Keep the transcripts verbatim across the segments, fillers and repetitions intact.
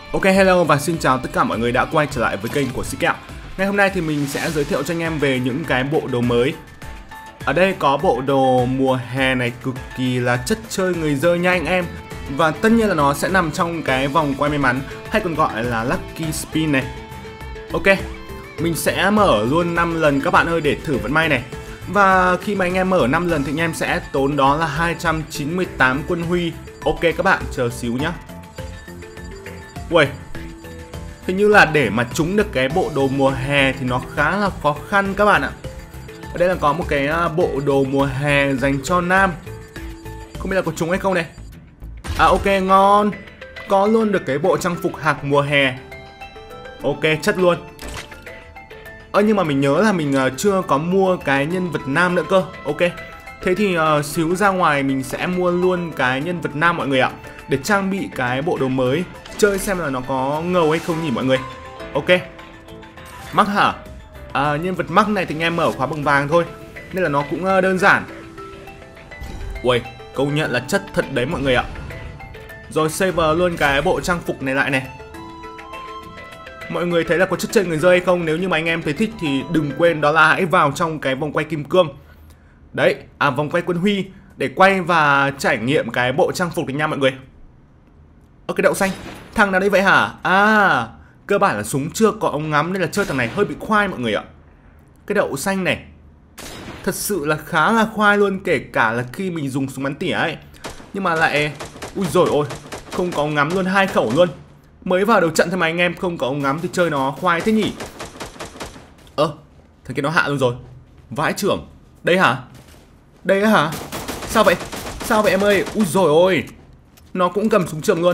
Ok, hello và xin chào tất cả mọi người đã quay trở lại với kênh của Sĩ Kẹo. Ngày hôm nay thì mình sẽ giới thiệu cho anh em về những cái bộ đồ mới. Ở đây có bộ đồ mùa hè này cực kỳ là chất chơi người rơi nha anh em. Và tất nhiên là nó sẽ nằm trong cái vòng quay may mắn hay còn gọi là Lucky Spin này. Ok, mình sẽ mở luôn năm lần các bạn ơi để thử vận may này. Và khi mà anh em mở năm lần thì anh em sẽ tốn đó là hai trăm chín mươi tám quân huy. Ok các bạn, chờ xíu nhá. Ui, hình như là để mà trúng được cái bộ đồ mùa hè thì nó khá là khó khăn các bạn ạ. Ở đây là có một cái bộ đồ mùa hè dành cho nam. Không biết là có trúng hay không này. À ok, ngon. Có luôn được cái bộ trang phục hạc mùa hè. Ok, chất luôn. Ơ nhưng mà mình nhớ là mình chưa có mua cái nhân vật nam nữa cơ. Ok, thế thì uh, xíu ra ngoài mình sẽ mua luôn cái nhân vật nam mọi người ạ, để trang bị cái bộ đồ mới, chơi xem là nó có ngầu hay không nhỉ mọi người. Ok, mắc hả? À, nhân vật mắc này thì anh em mở khóa bằng vàng thôi, nên là nó cũng uh, đơn giản. Ui, công nhận là chất thật đấy mọi người ạ. Rồi save luôn cái bộ trang phục này lại này. Mọi người thấy là có chất chơi người rơi hay không? Nếu như mà anh em thấy thích thì đừng quên đó là hãy vào trong cái vòng quay kim cương. Đấy, à vòng quay quân huy để quay và trải nghiệm cái bộ trang phục đấy nha mọi người. Ơ cái đậu xanh, thằng nào đây vậy hả? À, cơ bản là súng chưa có ống ngắm nên là chơi thằng này hơi bị khoai mọi người ạ. Cái đậu xanh này thật sự là khá là khoai luôn, kể cả là khi mình dùng súng bắn tỉa ấy. Nhưng mà lại, ui rồi ôi, không có ống ngắm luôn, hai khẩu luôn. Mới vào đầu trận thôi mà anh em không có ống ngắm thì chơi nó khoai thế nhỉ. Ơ, thằng kia nó hạ luôn rồi. Vãi trưởng, đây hả? Đây hả? Sao vậy? Sao vậy em ơi? Ui rồi ôi, nó cũng cầm súng trường luôn.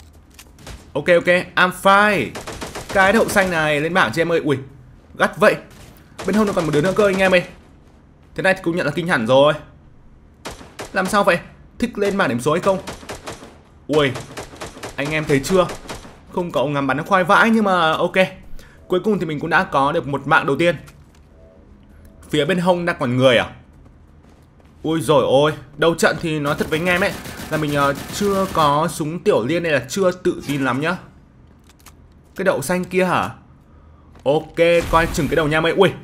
Ok ok, I'm fine. Cái đậu xanh này lên bảng cho em ơi. Ui, gắt vậy. Bên hông nó còn một đứa nữa cơ anh em ơi. Thế này thì cũng nhận là kinh hẳn rồi. Làm sao vậy? Thích lên bảng điểm số hay không? Ui, anh em thấy chưa? Không có ống ngắm bắn nó khoai vãi, nhưng mà ok. Cuối cùng thì mình cũng đã có được một mạng đầu tiên. Phía bên hông đang còn người à? Ui rồi ôi, đầu trận thì nói thật với anh em ấy là mình uh, chưa có súng tiểu liên này, là chưa tự tin lắm nhá. Cái đậu xanh kia hả? Ok, coi chừng cái đầu nha mày. Ui,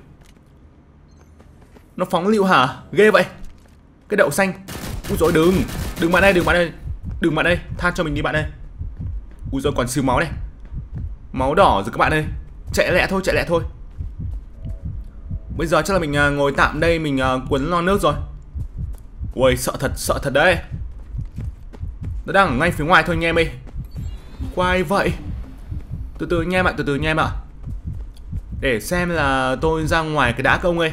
nó phóng lựu hả? Ghê vậy. Cái đậu xanh. Ui rồi đừng, đừng bạn đây, đừng bạn đây. Đừng bạn đây, tha cho mình đi bạn ơi. Ui rồi còn xíu máu này. Máu đỏ rồi các bạn ơi. Chạy lẹ thôi, chạy lẹ thôi. Bây giờ chắc là mình uh, ngồi tạm đây, mình uh, cuốn lo nước rồi. Ui sợ thật, sợ thật đấy. Nó đang ở ngay phía ngoài thôi anh em ơi. Quay vậy. Từ từ nha em ạ, từ từ nha em ạ. Để xem là tôi ra ngoài cái đá công ơi.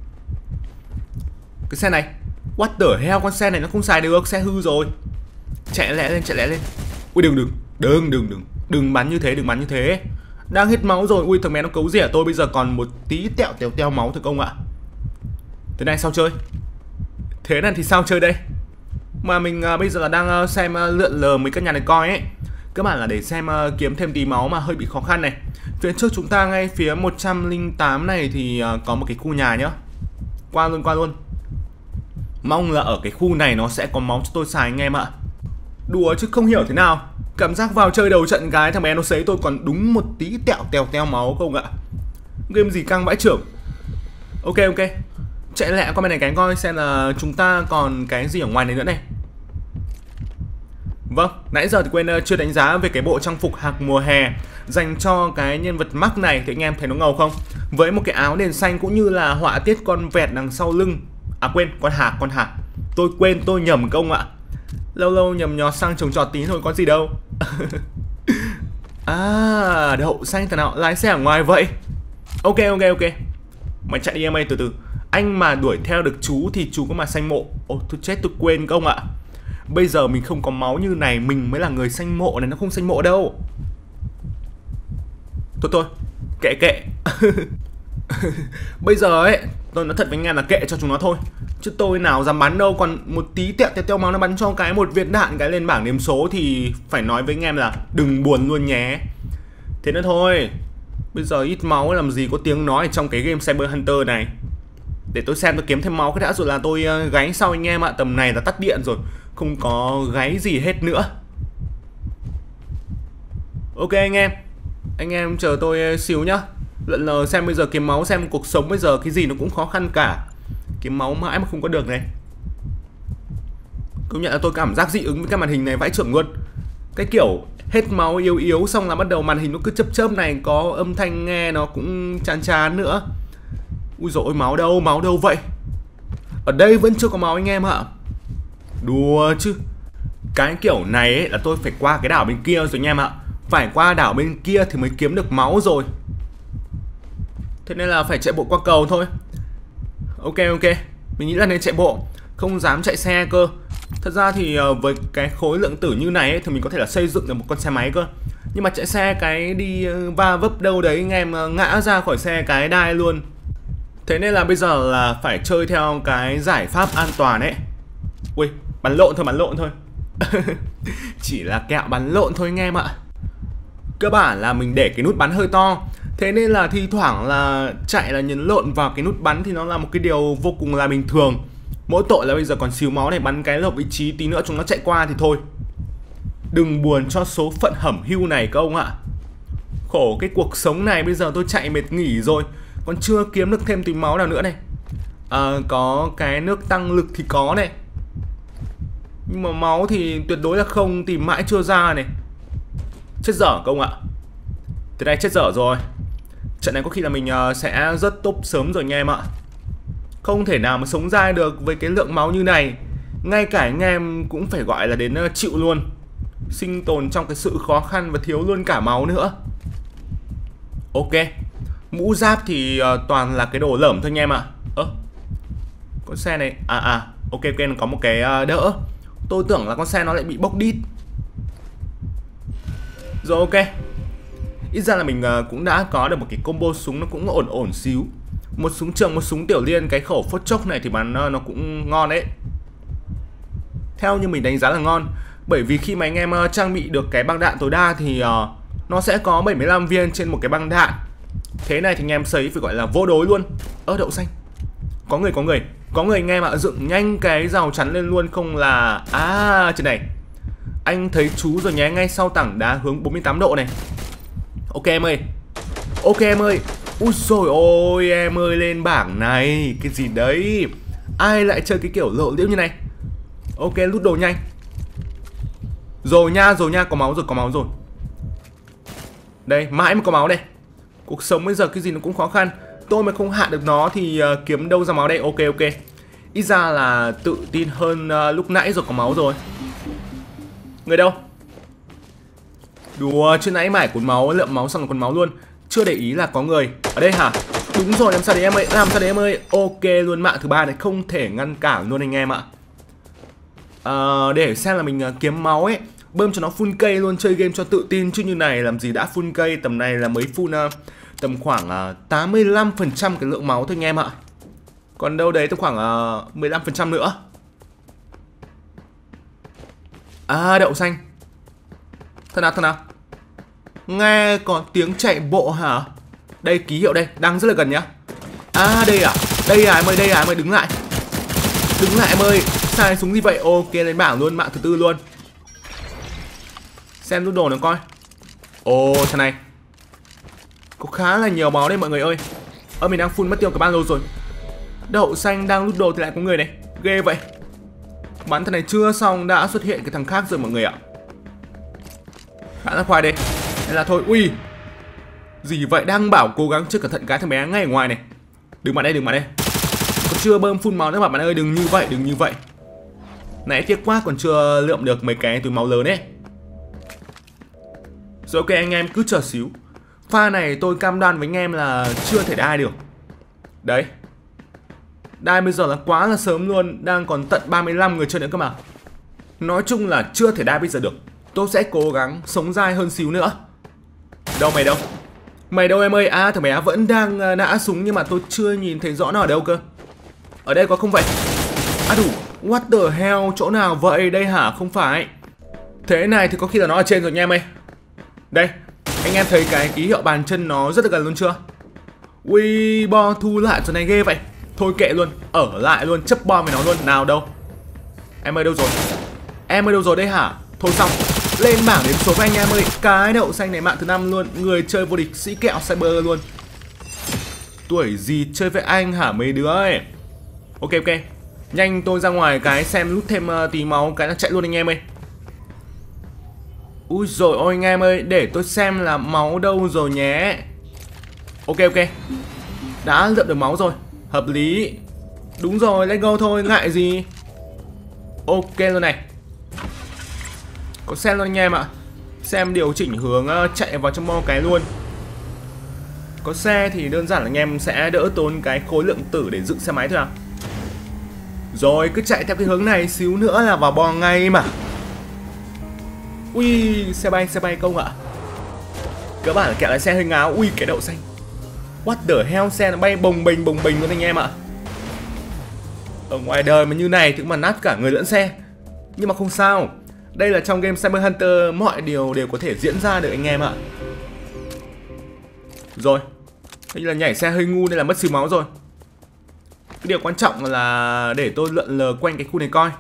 Cái xe này, what the hell, con xe này nó không xài được, xe hư rồi. Chạy lẹ lên, chạy lẹ lên. Ui đừng đừng, đừng đừng đừng Đừng bắn như thế, đừng bắn như thế. Đang hết máu rồi, ui thằng bé nó cấu rỉa tôi, bây giờ còn một tí tẹo tèo teo máu thôi công ạ. Thế này sao chơi? Thế này thì sao chơi đây? Mà mình uh, bây giờ là đang uh, xem uh, lượn lờ mấy căn nhà này coi ấy. Các bạn là để xem uh, kiếm thêm tí máu mà hơi bị khó khăn này. Phía trước chúng ta ngay phía một trăm lẻ tám này thì uh, có một cái khu nhà nhá. Qua luôn, qua luôn. Mong là ở cái khu này nó sẽ có máu cho tôi xài anh em ạ. Đùa chứ không hiểu thế nào. Cảm giác vào chơi đầu trận cái thằng bé nó sấy tôi còn đúng một tí tẹo tèo teo máu không ạ. Game gì căng vãi trưởng. Ok ok, chạy lẹ qua bên này cái coi xem là chúng ta còn cái gì ở ngoài này nữa này. Vâng, nãy giờ thì quên uh, chưa đánh giá về cái bộ trang phục hạc mùa hè dành cho cái nhân vật mắc này thì anh em thấy nó ngầu không? Với một cái áo nền xanh cũng như là họa tiết con vẹt đằng sau lưng. À quên, con hạc, con hạc. Tôi quên, tôi nhầm công ạ. Lâu lâu nhầm nhọt sang trồng trọt tí thôi, có gì đâu. À, đậu xanh thằng nào lái xe ở ngoài vậy? Ok ok ok, mày chạy đi em ơi, từ từ. Anh mà đuổi theo được chú thì chú có mà xanh mộ. Ồ tôi chết, tôi quên công ạ. Bây giờ mình không có máu như này, mình mới là người xanh mộ này, nó không xanh mộ đâu. Thôi thôi, kệ kệ. Bây giờ ấy, tôi nói thật với anh em là kệ cho chúng nó thôi. Chứ tôi nào dám bắn đâu, còn một tí tẹo teo teo máu nó bắn cho cái một viên đạn cái lên bảng điểm số thì phải nói với anh em là đừng buồn luôn nhé. Thế nữa thôi. Bây giờ ít máu làm gì có tiếng nói trong cái game Cyber Hunter này. Để tôi xem tôi kiếm thêm máu cái đã rồi là tôi gáy sau anh em ạ. Tầm này là tắt điện rồi, không có gáy gì hết nữa. Ok anh em, anh em chờ tôi xíu nhá. Lận lờ xem bây giờ kiếm máu, xem cuộc sống bây giờ cái gì nó cũng khó khăn cả. Kiếm máu mãi mà không có được này. Công nhận là tôi cảm giác dị ứng với cái màn hình này vãi chưởng luôn. Cái kiểu hết máu yếu yếu xong là bắt đầu màn hình nó cứ chớp chớp này, có âm thanh nghe nó cũng chán chán nữa. Ui dồi ôi, máu đâu, máu đâu vậy? Ở đây vẫn chưa có máu anh em ạ. Đùa chứ. Cái kiểu này ấy, là tôi phải qua cái đảo bên kia rồi anh em ạ. Phải qua đảo bên kia thì mới kiếm được máu rồi. Thế nên là phải chạy bộ qua cầu thôi. Ok ok, mình nghĩ là nên chạy bộ, không dám chạy xe cơ. Thật ra thì với cái khối lượng tử như này ấy, thì mình có thể là xây dựng được một con xe máy cơ. Nhưng mà chạy xe cái đi va vấp đâu đấy anh em ngã ra khỏi xe cái đai luôn. Thế nên là bây giờ là phải chơi theo cái giải pháp an toàn ấy. Ui, bắn lộn thôi, bắn lộn thôi. Chỉ là kẹo bắn lộn thôi anh em ạ. Cơ bản là mình để cái nút bắn hơi to, thế nên là thi thoảng là chạy là nhấn lộn vào cái nút bắn thì nó là một cái điều vô cùng là bình thường. Mỗi tội là bây giờ còn xíu máu này, bắn cái lộp vị trí tí nữa chúng nó chạy qua thì thôi. Đừng buồn cho số phận hẩm hưu này các ông ạ. Khổ cái cuộc sống này, bây giờ tôi chạy mệt nghỉ rồi, còn chưa kiếm được thêm tí máu nào nữa này. À, có cái nước tăng lực thì có này, nhưng mà máu thì tuyệt đối là không, tìm mãi chưa ra này. Chết dở các ông ạ. Từ đây chết dở rồi. Trận này có khi là mình sẽ rất top sớm rồi anh em ạ. Không thể nào mà sống dai được với cái lượng máu như này. Ngay cả anh em cũng phải gọi là đến chịu luôn. Sinh tồn trong cái sự khó khăn và thiếu luôn cả máu nữa. Ok. Mũ giáp thì toàn là cái đồ lởm thôi anh em ạ. Ơ, con xe này, à à, ok ok, nó có một cái đỡ. Tôi tưởng là con xe nó lại bị bốc đít. Rồi ok. Ít ra là mình cũng đã có được một cái combo súng nó cũng ổn ổn xíu. Một súng trường, một súng tiểu liên, cái khẩu phốt chốc này thì bắn nó cũng ngon đấy. Theo như mình đánh giá là ngon. Bởi vì khi mà anh em trang bị được cái băng đạn tối đa thì uh, nó sẽ có bảy mươi lăm viên trên một cái băng đạn. Thế này thì anh em sấy phải gọi là vô đối luôn. Ơ, đậu xanh. Có người, có người. Có người anh em ạ, dựng nhanh cái rào chắn lên luôn không là... À, trên này. Anh thấy chú rồi nhé, ngay sau tảng đá hướng bốn mươi tám độ này. Ok em ơi. Ok em ơi. Úi dồi ôi em ơi, lên bảng này. Cái gì đấy? Ai lại chơi cái kiểu lộ liễu như này? Ok, lút đồ nhanh. Rồi nha, rồi nha, có máu rồi, có máu rồi. Đây, mãi mới có máu đây. Cuộc sống bây giờ cái gì nó cũng khó khăn. Tôi mà không hạ được nó thì uh, kiếm đâu ra máu đây. Ok ok. Ít ra là tự tin hơn uh, lúc nãy rồi, có máu rồi. Người đâu? Đùa, chứ nãy mải cuốn máu, lượm máu xong rồi cuốn máu luôn. Chưa để ý là có người. Ở đây hả? Đúng rồi, làm sao đấy em ơi, làm sao đấy em ơi. Ok luôn, mạng thứ ba này không thể ngăn cản luôn anh em ạ. À, để xem là mình uh, kiếm máu ấy, bơm cho nó full cây luôn, chơi game cho tự tin. Chứ như này làm gì đã full cây, tầm này là mới full uh, tầm khoảng uh, tám mươi lăm phần trăm cái lượng máu thôi anh em ạ. Còn đâu đấy tầm khoảng uh, mười lăm phần trăm nữa. À, đậu xanh. Thật nào, thật nào. Nghe có tiếng chạy bộ hả? Đây, ký hiệu đây, đang rất là gần nhá. À, đây à, đây à em ơi, đây à em ơi, đứng lại. Đứng lại em ơi, sai súng gì vậy? Ok, lên bảng luôn, mạng thứ tư luôn. Xem nút đồ nó coi. Ồ, thằng này có khá là nhiều máu đây mọi người ơi. Ơ, mình đang full mất tiêu cả ba lô rồi. Đậu xanh đang lút đồ thì lại có người này. Ghê vậy. Bắn thằng này chưa xong đã xuất hiện cái thằng khác rồi mọi người ạ. Khá là khoai đây. Đây là thôi, ui. Gì vậy, đang bảo cố gắng chưa cẩn thận cái thằng bé ngay ở ngoài này. Đừng vào đây, đừng vào đây. Còn chưa bơm full máu nữa mà bạn ơi, đừng như vậy, đừng như vậy. Nãy tiếc quá còn chưa lượm được mấy cái túi máu lớn ấy. Rồi ok anh em cứ chờ xíu. Pha này tôi cam đoan với anh em là chưa thể đai được. Đấy. Đai bây giờ là quá là sớm luôn, đang còn tận ba mươi lăm người chơi nữa cơ mà. Nói chung là chưa thể đai bây giờ được. Tôi sẽ cố gắng sống dai hơn xíu nữa. Đâu mày đâu? Mày đâu em ơi? À, thằng bé vẫn đang nã súng nhưng mà tôi chưa nhìn thấy rõ nó ở đâu cơ. Ở đây có không vậy? À đủ, what the hell, chỗ nào vậy? Đây hả? Không phải. Thế này thì có khi là nó ở trên rồi nha em ơi. Đây, anh em thấy cái ký hiệu bàn chân nó rất là gần luôn chưa? Ui, bo thu lại chỗ này ghê vậy. Thôi kệ luôn, ở lại luôn, chấp bom với nó luôn. Nào đâu? Em ơi đâu rồi? Em ơi đâu rồi đây hả? Thôi xong, Lên bảng điểm số với anh em ơi. Cái đậu xanh này mạng thứ năm luôn. Người chơi vô địch Sĩ Kẹo Cyber luôn. Tuổi gì chơi với anh hả mấy đứa ơi. Ok ok. Nhanh tôi ra ngoài cái xem lút thêm uh, tí máu cái là chạy luôn anh em ơi. Úi rồi ôi anh em ơi, để tôi xem là máu đâu rồi nhé. Ok ok. Đã lượm được máu rồi. Hợp lý. Đúng rồi, let's go thôi, ngại gì. Ok luôn này. Có xem luôn anh em ạ. Xem điều chỉnh hướng uh, chạy vào trong bo cái luôn. Có xe thì đơn giản là anh em sẽ đỡ tốn cái khối lượng tử để dựng xe máy thôi à. Rồi cứ chạy theo cái hướng này, xíu nữa là vào bo ngay mà. Ui, xe bay, xe bay công ạ. Các bạn là kẹo lái xe hơi ngáo. Ui, cái đậu xanh. What the hell, xe nó bay bồng bềnh bồng bềnh luôn anh em ạ. Ở ngoài đời mà như này thì cũng mà nát cả người lẫn xe. Nhưng mà không sao. Đây là trong game Cyber Hunter, mọi điều đều có thể diễn ra được anh em ạ. Rồi. Đây là nhảy xe hơi ngu nên là mất xíu máu rồi. Cái điều quan trọng là để tôi lượn lờ quanh cái khu này coi.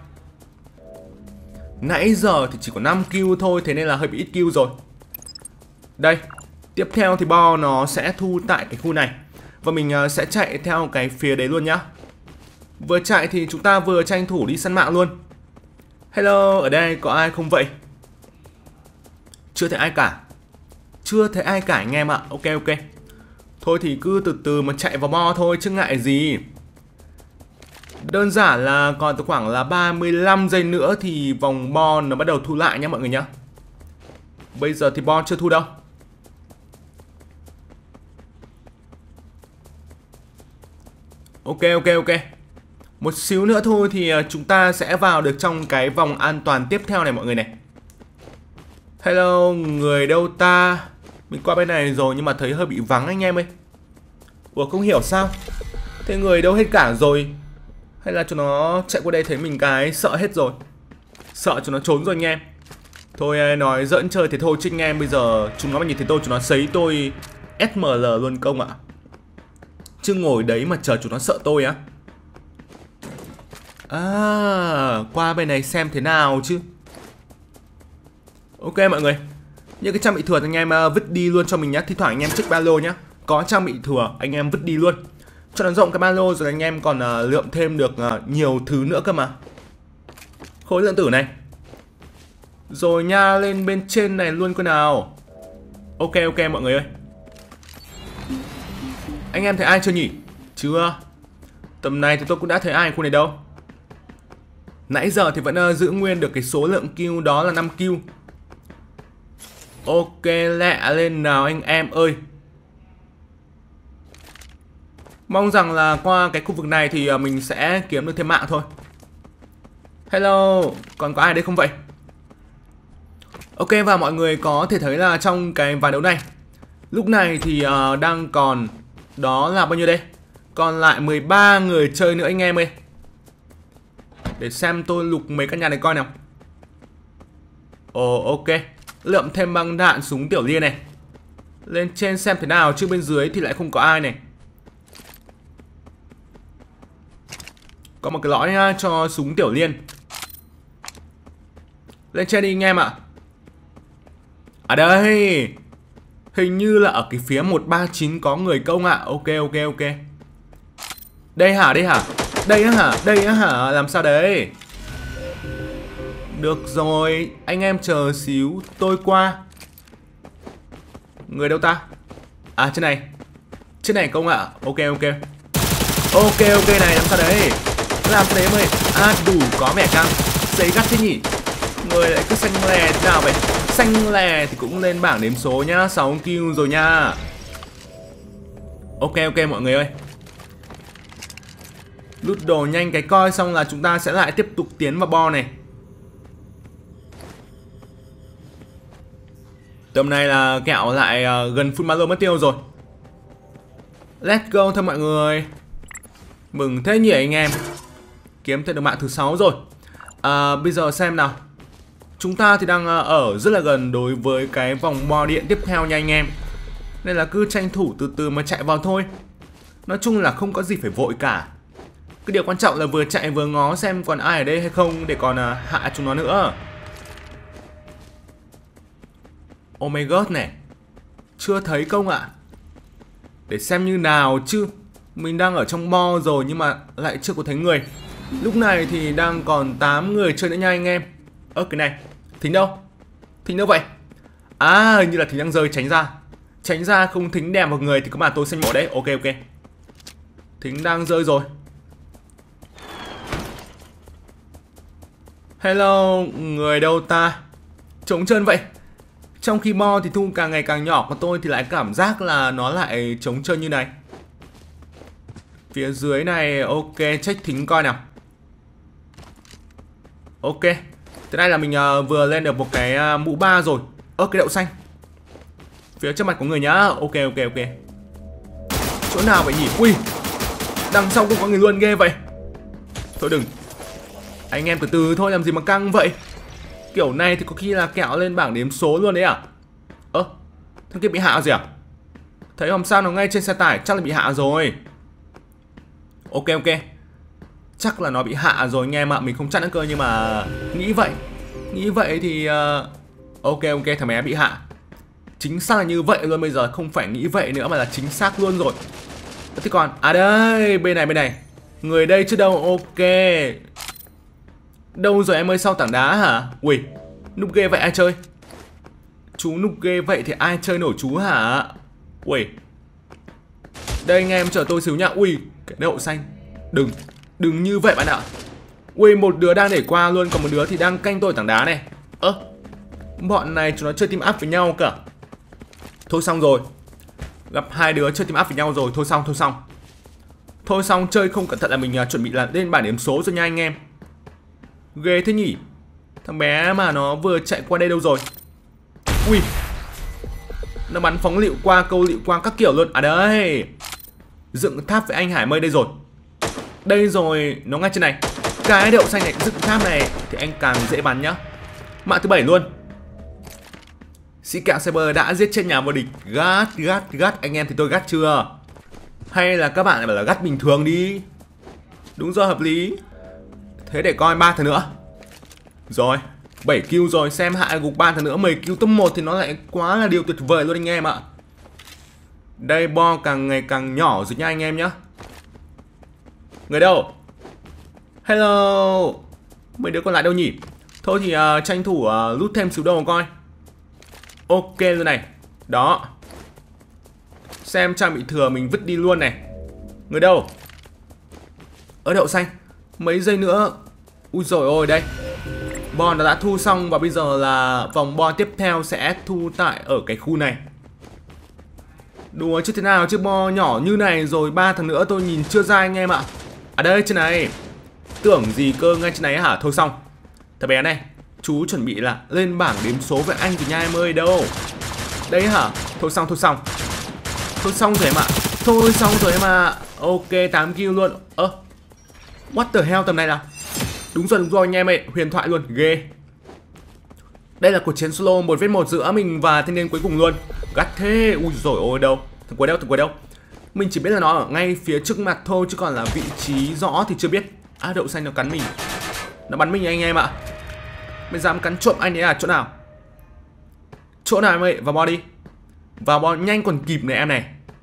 Nãy giờ thì chỉ có năm kill thôi, thế nên là hơi bị ít kill rồi. Đây. Tiếp theo thì bo nó sẽ thu tại cái khu này. Và mình sẽ chạy theo cái phía đấy luôn nhá. Vừa chạy thì chúng ta vừa tranh thủ đi săn mạng luôn. Hello, ở đây có ai không vậy? Chưa thấy ai cả. Chưa thấy ai cả anh em ạ. Ok ok. Thôi thì cứ từ từ mà chạy vào bo thôi chứ ngại gì. Đơn giản là còn khoảng là ba mươi lăm giây nữa thì vòng bo nó bắt đầu thu lại nhé mọi người nhé. Bây giờ thì bo chưa thu đâu. Ok ok ok. Một xíu nữa thôi thì chúng ta sẽ vào được trong cái vòng an toàn tiếp theo này mọi người này. Hello, người đâu ta? Mình qua bên này rồi nhưng mà thấy hơi bị vắng anh em ơi. Ủa không hiểu sao. Thế người đâu hết cả rồi. Hay là cho nó chạy qua đây thấy mình cái sợ hết rồi. Sợ cho nó trốn rồi anh em. Thôi nói giỡn chơi thế thôi chứ anh em. Bây giờ chúng nó mà nhìn thấy tôi chúng nó sấy tôi ét em lờ luôn công ạ. Chứ ngồi đấy mà chờ chúng nó sợ tôi á. À, qua bên này xem thế nào chứ. Ok mọi người. Những cái trang bị thừa thì anh em uh, vứt đi luôn cho mình nhé. Thi thoảng anh em check ba lô nhé. Có trang bị thừa anh em vứt đi luôn. Cho nó rộng cái ba lô rồi anh em còn uh, lượm thêm được uh, nhiều thứ nữa cơ mà. Khối lượng tử này. Rồi nha, lên bên trên này luôn cơ nào. Ok ok mọi người ơi. Anh em thấy ai chưa nhỉ? Chưa. Tầm này thì tôi cũng đã thấy ai khu này đâu. Nãy giờ thì vẫn uh, giữ nguyên được cái số lượng kill đó là năm kill. Ok lẹ lên nào anh em ơi. Mong rằng là qua cái khu vực này thì uh, mình sẽ kiếm được thêm mạng thôi. Hello, còn có ai đây không vậy? Ok và mọi người có thể thấy là trong cái ván đấu này lúc này thì uh, đang còn đó là bao nhiêu đây? Còn lại mười ba người chơi nữa anh em ơi. Để xem tôi lục mấy căn nhà này coi nào. Ồ ok. Lượm thêm băng đạn súng tiểu liên này. Lên trên xem thế nào chứ bên dưới thì lại không có ai này. Có một cái lõi cho súng tiểu liên. Lên trên đi anh em ạ. À đây. Hình như là ở cái phía một ba chín có người công ạ. Ok ok ok. Đây hả đây hả? Đây á hả? Đây á hả? Làm sao đấy? Được rồi, anh em chờ xíu, tôi qua. Người đâu ta? À trên này. Trên này công ạ. Ok ok. Ok ok này, làm sao đấy? Làm sao đấy em ơi? À đủ có vẻ căng. Giấy gắt thế nhỉ? Người lại cứ xanh lè thế nào vậy? Xanh lè thì cũng lên bảng đếm số nhá. Sáu kill rồi nha. Ok ok mọi người ơi. Lút đồ nhanh cái coi xong là chúng ta sẽ lại tiếp tục tiến vào bo này. Tầm này là kẹo lại uh, gần full malo mất tiêu rồi. Let's go thôi mọi người. Mừng thế nhỉ anh em. Kiếm thêm được mạng thứ sáu rồi. À, bây giờ xem nào. Chúng ta thì đang uh, ở rất là gần đối với cái vòng bo điện tiếp theo nha anh em. Nên là cứ tranh thủ từ từ mà chạy vào thôi. Nói chung là không có gì phải vội cả. Cái điều quan trọng là vừa chạy vừa ngó xem còn ai ở đây hay không để còn uh, hạ chúng nó nữa. Oh my god này. Chưa thấy công ạ. Để xem như nào chứ. Mình đang ở trong bo rồi nhưng mà lại chưa có thấy người. Lúc này thì đang còn tám người chơi nữa nha anh em. Ơ cái này, Thính đâu? Thính đâu vậy? À hình như là Thính đang rơi, tránh ra. Tránh ra không Thính đè vào người thì có mà tôi xanh mộ đấy. Ok ok. Thính đang rơi rồi. Hello, người đâu ta? Trống trơn vậy. Trong khi bo thì thu càng ngày càng nhỏ, còn tôi thì lại cảm giác là nó lại trống trơn như này. Phía dưới này, ok, check Thính coi nào. Ok. Thế này là mình uh, vừa lên được một cái uh, mũ ba rồi. Ơ cái đậu xanh. Phía trước mặt của người nhá. Ok ok ok. Chỗ nào vậy nhỉ? Ui, đằng sau cũng có người luôn, ghê vậy. Thôi đừng. Anh em từ từ thôi, làm gì mà căng vậy. Kiểu này thì có khi là kẹo lên bảng đếm số luôn đấy à? Ơ, thằng kia bị hạ gì à? Thấy hòm sao nó ngay trên xe tải, chắc là bị hạ rồi. Ok ok. Chắc là nó bị hạ rồi nghe mà mình không chắc nữa cơ, nhưng mà nghĩ vậy. Nghĩ vậy thì uh... ok ok, thằng bé bị hạ. Chính xác là như vậy luôn, bây giờ không phải nghĩ vậy nữa mà là chính xác luôn rồi. Thế còn, à đây, bên này bên này. Người đây chứ đâu, ok. Đâu rồi em ơi, sau tảng đá hả? Ui, núp ghê vậy ai chơi? Chú núp ghê vậy thì ai chơi nổi chú hả? Ui. Đây anh em chờ tôi xíu nha. Ui, cái đậu xanh. Đừng, đừng như vậy bạn ạ. Ui, một đứa đang để qua luôn, còn một đứa thì đang canh tôi tảng đá này. Ơ, bọn này chúng nó chơi team up với nhau cả. Thôi xong rồi. Gặp hai đứa chơi team up với nhau rồi, thôi xong, thôi xong. Thôi xong, chơi không cẩn thận là mình uh, chuẩn bị là lên bảng điểm số rồi nha anh em. Ghê thế nhỉ. Thằng bé mà nó vừa chạy qua đây đâu rồi? Ui, nó bắn phóng lựu qua, câu lựu qua các kiểu luôn. À đây, dựng tháp với anh Hải Mây đây rồi. Đây rồi, nó ngay trên này. Cái đậu xanh này, dựng tháp này thì anh càng dễ bắn nhá. Mạng thứ bảy luôn. Sĩ Kẹo Cyber đã giết chết nhà vô địch. Gắt, gắt, gắt. Anh em thì tôi gắt chưa? Hay là các bạn lại bảo là gắt bình thường đi? Đúng rồi, hợp lý. Thế để coi ba thằng nữa. Rồi, bảy kill rồi, xem hạ gục ba thằng nữa mười kill top một thì nó lại quá là điều tuyệt vời luôn anh em ạ. Đây bo càng ngày càng nhỏ rồi nha anh em nhá. Người đâu? Hello. Mấy đứa còn lại đâu nhỉ? Thôi thì uh, tranh thủ uh, lút thêm xíu đầu coi. Ok rồi này. Đó. Xem trang bị thừa mình vứt đi luôn này. Người đâu? Ở đậu xanh. Mấy giây nữa. Ui dồi ôi đây. Bon đã thu xong và bây giờ là vòng bo tiếp theo sẽ thu tại ở cái khu này. Đùa chứ thế nào chứ, bo nhỏ như này rồi ba thằng nữa tôi nhìn chưa ra anh em ạ. À đây trên này. Tưởng gì cơ, ngay trên này hả? Thôi xong. Thằng bé này, chú chuẩn bị là lên bảng đếm số với anh thì nha em ơi. Đâu? Đấy hả? Thôi xong, thôi xong. Thôi xong rồi em ạ. Thôi xong rồi em ạ. Ok, tám kill luôn. Ơ à, what the hell tầm này nào. Đúng rồi, đúng rồi anh em ơi. Huyền thoại luôn, ghê. Đây là cuộc chiến solo một vs một giữa mình và thanh niên cuối cùng luôn. Gắt thế. Ui dồi ôi đâu. Thằng cuối đâu, thằng cuối đâu. Mình chỉ biết là nó ở ngay phía trước mặt thôi, chứ còn là vị trí rõ thì chưa biết. À đậu xanh nó cắn mình. Nó bắn mình anh em ạ. Mày dám cắn trộm anh ấy à? Chỗ nào? Chỗ nào em ơi? Vào bo đi. Vào bo nhanh còn kịp này em này.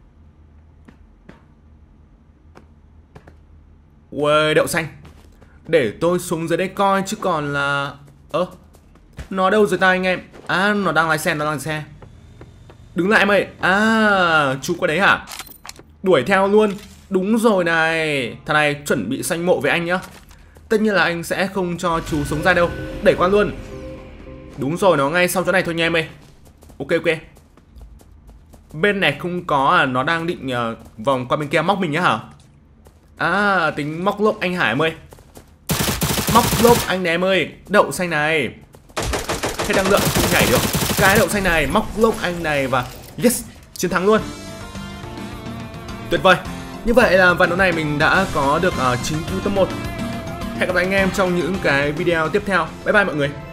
Ui đậu xanh. Để tôi xuống dưới đây coi chứ còn là... Ơ, nó đâu rồi ta anh em? À nó đang lái xe, nó đang lái xe. Đứng lại em ơi. À chú qua đấy hả? Đuổi theo luôn. Đúng rồi này. Thằng này chuẩn bị sanh mộ với anh nhá. Tất nhiên là anh sẽ không cho chú sống ra đâu. Đẩy qua luôn. Đúng rồi, nó ngay sau chỗ này thôi nha em ơi. Ok ok. Bên này không có à? Nó đang định uh, vòng qua bên kia móc mình nhá hả? À tính móc lốp anh Hải em ơi. Móc lốp anh này em ơi. Đậu xanh này. Hết năng lượng không nhảy được. Cái đậu xanh này, móc lốp anh này và yes, chiến thắng luôn. Tuyệt vời. Như vậy là ván đấu này mình đã có được uh, chín kill top một. Hẹn gặp lại anh em trong những cái video tiếp theo. Bye bye mọi người.